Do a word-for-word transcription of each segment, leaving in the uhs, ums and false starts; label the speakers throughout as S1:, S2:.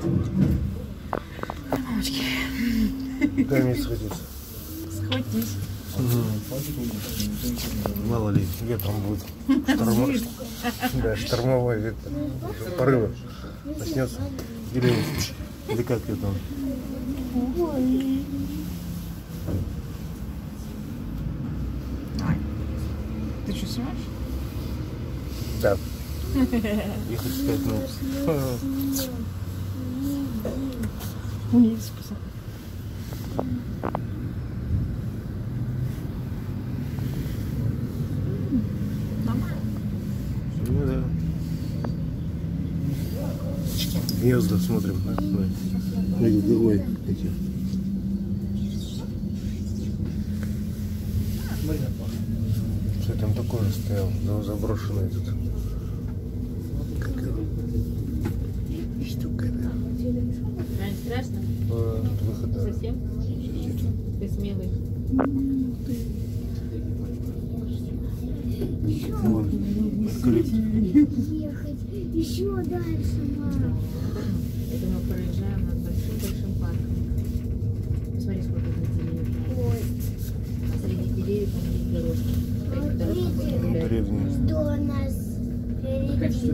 S1: Мамочки.
S2: Дай мне сходиться.
S1: Сходись.
S2: Угу. Мало ли, ветром будет. Штормо... Да, штормовой ветер. Порывы. Начнется. Или, или как это?
S1: Ой. Ты что, снимаешь?
S2: Да. Ехать пять минут.
S1: Вниз спасибо.
S2: Ну да. Гнезда смотрим, да? Ой, ой, эти. Что там такое стоял? Заброшенный этот. Как это? Штука, да.
S3: А, не страшно?
S2: А, выход, да.
S3: Совсем? Ты смелый.
S2: Вон, эвкалипт.
S4: Ехать еще дальше, мам.
S3: Это мы проезжаем над большим-большим парком. Посмотри, сколько тут деревьев.
S4: Ой,
S3: А среди деревьев там есть дорожка. По этим дорожкам можно гулять.
S2: Древний.
S4: что нас впереди.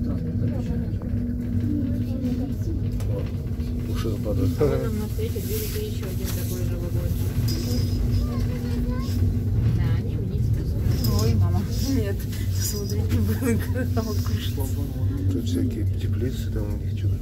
S2: Уши западают.
S3: А вон нам навстречу движется еще один такой же вагончик. Да, они вниз спускаются.
S1: Ой, мама. Нет, смотреть не буду, когда вот кушать.
S2: Тут всякие теплицы, там у них что-то.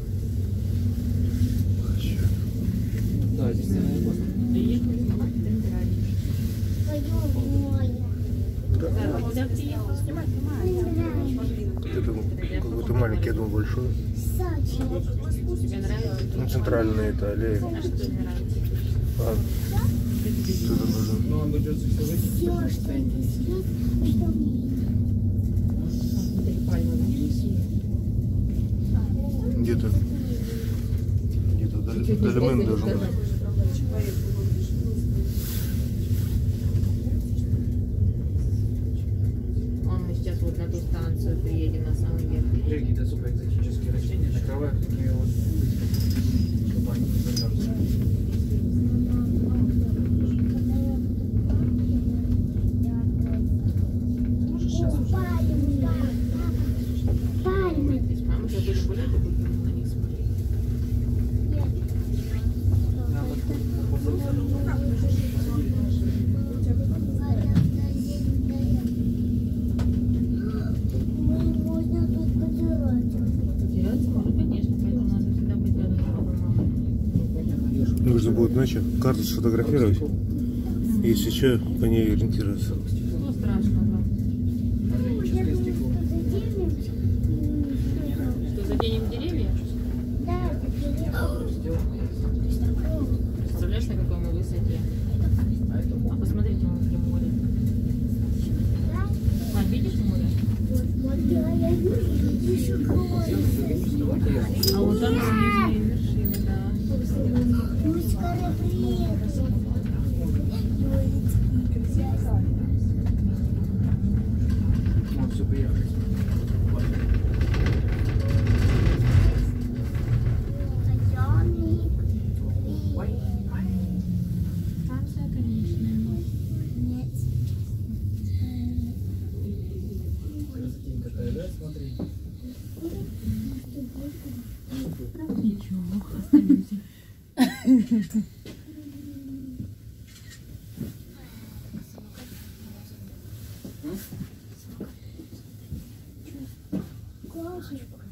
S5: Да, здесь, наверное,
S3: Приехали снимать дендраний.
S4: Пойдем, моя.
S3: Да, куда приехал снимать? Снимай.
S2: Это какой-то маленький, я думаю, большой.
S4: Сачи.
S3: Тебе нравится?
S2: Ну, центральная это аллея.
S3: А что тебе нравится?
S2: А, что-то нужно.
S5: ну, он будет все выйти.
S4: Все, что здесь есть, что
S3: Смотри, пальмы.
S2: Где-то. Где-то Дальмен должен быть.
S3: Он мы сейчас вот на ту станцию приедем на самый верх.
S5: Какие-то суперэкзотические растения накрывают такие вот, чтобы они не замерзли.
S4: пальмы. Пальмы.
S3: Здесь мама уже были гулять, и будем на них смотреть.
S4: Можно тут потеряться.
S3: Потеряться можно, конечно, поэтому надо всегда быть рядом с папой, мамой.
S2: Нужно будет ночью карту сфотографировать. И если что, по ней ориентироваться.
S3: Ну, страшного. Что, заденем деревья?
S4: Да,
S3: Представляешь, на какой мы высоте? А посмотрите, вон где море. Мать, видишь море?
S4: я вижу еще
S3: А вот там снизу вершины, да.
S4: Мы скоро приедем.
S5: Вот, все, приехали.
S3: Станция конечная.
S4: Нет.
S5: Красотень какая, да, смотри.
S3: Ничего, остаемся.
S4: Классно.